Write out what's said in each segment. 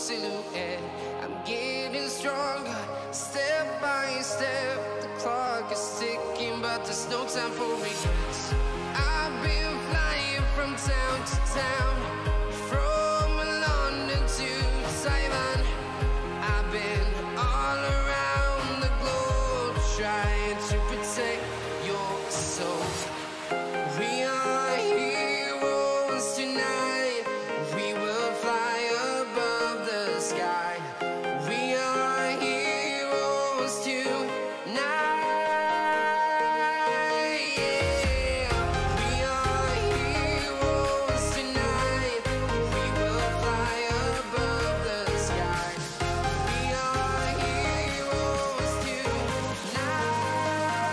silhouette. I'm getting stronger, step by step. The clock is ticking, but there's no time for regrets. I've been flying from town to town, from London to Taiwan. I've been all around the globe, trying to protect your soul. We are heroes tonight. We will fly above the sky. We are heroes tonight. Yeah. We are heroes tonight. We will fly above the sky. We are heroes tonight.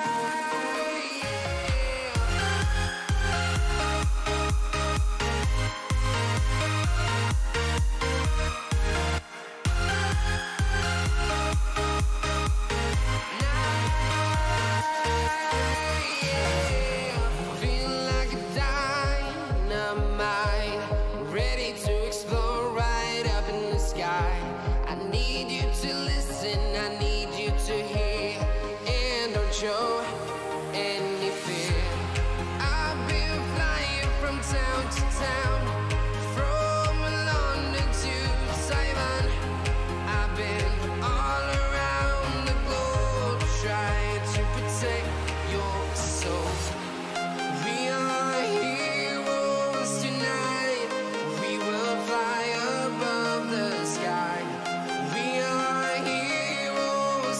Feeling like a dynamite, ready to explode right up in the sky. I need you to listen, I need you to hear, and don't show any fear. I've been flying from town to town, from London to Taiwan. I've been all around the globe, trying to protect your soul. We are heroes tonight. We will fly above the sky. We are heroes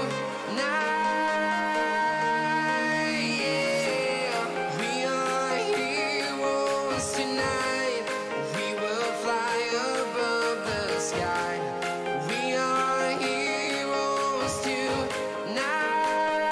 tonight. Yeah. We are heroes tonight. We will fly above the sky. We are heroes tonight.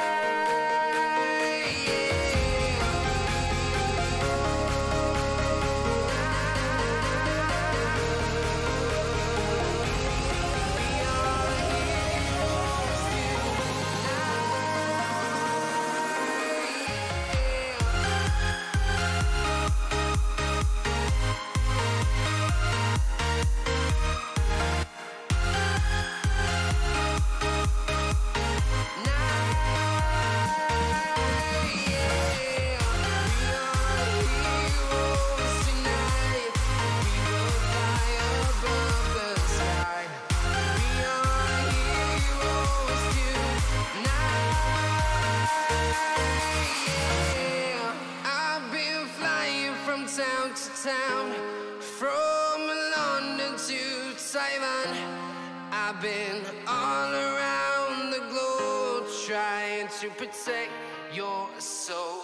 Town to town, from London to Taiwan. I've been all around the globe, trying to protect your soul.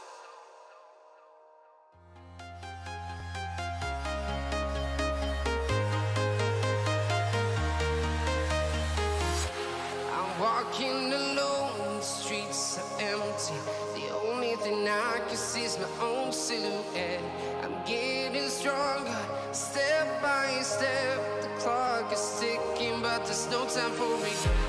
I'm walking alone, the streets are empty. The only thing I can see is my own silhouette. I'm getting stronger, step by step. The clock is ticking, but there's no time for regrets.